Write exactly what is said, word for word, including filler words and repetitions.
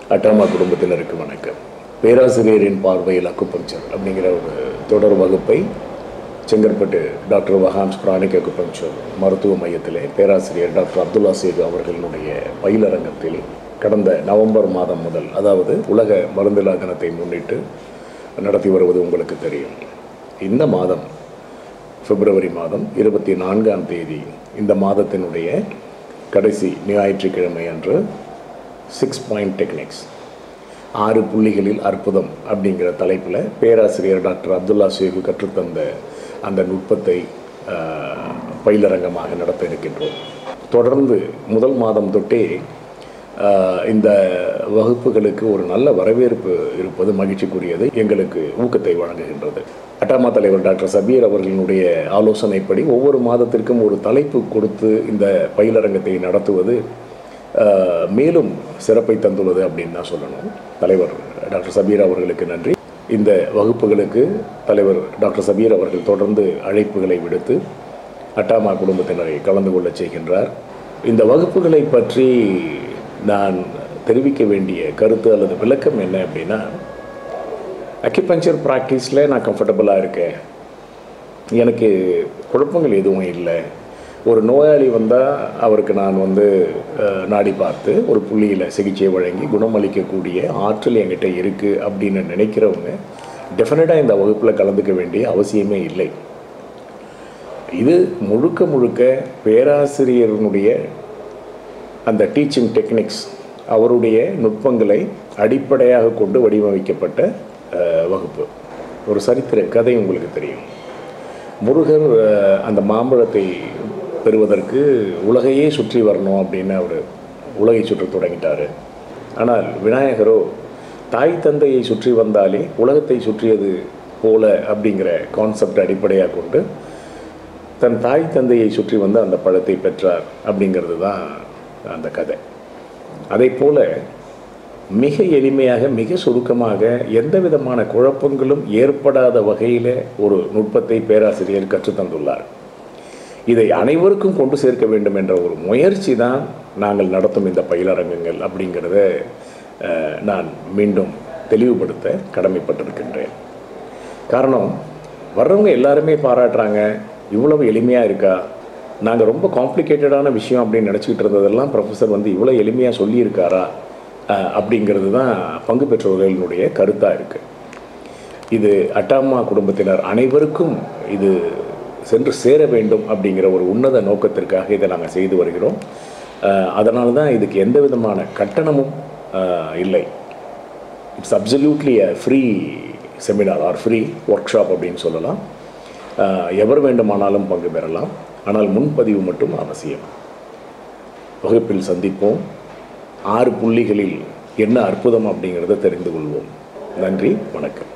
அட்டாமா குடும்பத்தினருக்கு வணக்கம். பேராசிரியரின் பார்வையில் அக்குபஞ்சர் அப்படிங்கிற ஒரு தொடர் வகுப்பை செங்கற்பட்டு டாக்டர் வஹாம்ஸ் பிராணிக் அக்குபஞ்சர் மருத்துவ மையத்திலே பேராசிரியர் டாக்டர் அப்துல்லா சேது அவர்களுடைய பயிலரங்கத்தில் கடந்த நவம்பர் மாதம் முதல், அதாவது உலக மருந்தில்லா தினத்தை முன்னிட்டு நடத்தி வருவது உங்களுக்கு தெரியும். இந்த மாதம் பிப்ரவரி மாதம் இருபத்தி நான்காம் தேதி இந்த மாதத்தினுடைய கடைசி ஞாயிற்றுக்கிழமை அன்று சிக்ஸ் பாயிண்ட் டெக்னிக்ஸ் ஆறு புள்ளிகளில் அற்புதம் அப்படிங்கிற தலைப்பில் பேராசிரியர் டாக்டர் அப்துல்லா சேகு கற்றுத்தந்த அந்த நுட்பத்தை பயிலரங்கமாக நடத்த இருக்கின்றோம். தொடர்ந்து முதல் மாதம் தொட்டே இந்த வகுப்புகளுக்கு ஒரு நல்ல வரவேற்பு இருப்பது மகிழ்ச்சிக்குரியது, எங்களுக்கு ஊக்கத்தை வழங்குகின்றது. அட்டாமா தலைவர் டாக்டர் சபீர் அவர்களுடைய ஆலோசனைப்படி ஒவ்வொரு மாதத்திற்கும் ஒரு தலைப்பு கொடுத்து இந்த பயிலரங்கத்தை நடத்துவது மேலும் சிறப்பை தந்துள்ளது அப்படின்னு தான் சொல்லணும். தலைவர் டாக்டர் சபீர் அவர்களுக்கு நன்றி. இந்த வகுப்புகளுக்கு தலைவர் டாக்டர் சபீர் அவர்கள் தொடர்ந்து அழைப்புகளை விடுத்து அட்டாமா குடும்பத்தினரை கலந்து கொள்ள செய்கின்றார். இந்த வகுப்புகளை பற்றி நான் தெரிவிக்க வேண்டிய கருத்து அல்லது விளக்கம் என்ன அப்படின்னா, அக்யூபஞ்சர் ப்ராக்டிஸில் நான் கம்ஃபர்டபுளாக இருக்கேன், எனக்கு குழப்பங்கள் எதுவும் இல்லை. ஒரு நோயாளி வந்தால் அவருக்கு நான் வந்து நாடி பார்த்து ஒரு புள்ளியில் சிகிச்சை வழங்கி குணமளிக்கக்கூடிய ஆற்றல் என்கிட்ட இருக்குது அப்படின்னு நினைக்கிறவங்க டெஃபினட்டாக இந்த வகுப்பில் கலந்துக்க வேண்டிய அவசியமே இல்லை. இது முழுக்க முழுக்க பேராசிரியருடைய அந்த டீச்சிங் டெக்னிக்ஸ், அவருடைய நுட்பங்களை அடிப்படையாக கொண்டு வடிவமைக்கப்பட்ட வகுப்பு. ஒரு சரித்திர கதை உங்களுக்கு தெரியும். முருகர் அந்த மாம்பழத்தை பெறுவதற்கு உலகையே சுற்றி வரணும் அப்படின்னு அவர் உலகை சுற்றி தொடங்கிட்டார். ஆனால் விநாயகரோ தாய் தந்தையை சுற்றி வந்தாலே உலகத்தை சுற்றியது போல அப்படிங்கிற கான்செப்ட் அடிப்படையாக கொண்டு தன் தாய் தந்தையை சுற்றி வந்து அந்த பழத்தை பெற்றார் அப்படிங்கிறது தான் அந்த கதை. அதை போல மிக எளிமையாக மிக சுருக்கமாக எந்த விதமான குழப்பங்களும் ஏற்படாத வகையில் ஒரு நுட்பத்தை பேராசிரியர் கற்றுத்தந்துள்ளார். இதை அனைவருக்கும் கொண்டு சேர்க்க வேண்டும் என்ற ஒரு முயற்சி தான் நாங்கள் நடத்தும் இந்த பயிலரங்கங்கள் அப்படிங்கிறத நான் மீண்டும் தெளிவுபடுத்த கடமைப்பட்டிருக்கின்றேன். காரணம், வர்றவங்க எல்லாருமே பாராட்டுறாங்க, இவ்வளவு எளிமையாக இருக்கா, நாங்கள் ரொம்ப காம்ப்ளிகேட்டடான விஷயம் அப்படின்னு நினச்சிக்கிட்டு இருந்ததெல்லாம் ப்ரொஃபஸர் வந்து இவ்வளோ எளிமையாக சொல்லியிருக்காரா அப்படிங்கிறது தான் பங்கு பெற்றவர்களுடைய கருத்தாக இருக்குது. இது அட்டாமா குடும்பத்தினர் அனைவருக்கும் இது சென்று சேர வேண்டும் அப்படிங்கிற ஒரு உன்னத நோக்கத்திற்காக இதை நாங்கள் செய்து வருகிறோம். அதனால தான் இதுக்கு எந்த விதமான கட்டணமும் இல்லை. It's absolutely a free seminar or free workshop அப்படின்னு சொல்லலாம். எவர் வேண்டுமானாலும் பங்கு பெறலாம், ஆனால் முன்பதிவு மட்டும் அவசியம். வகுப்பில் சந்திப்போம். ஆறு புள்ளிகளில் என்ன அற்புதம் அப்படிங்கிறத தெரிந்து கொள்வோம். நன்றி, வணக்கம்.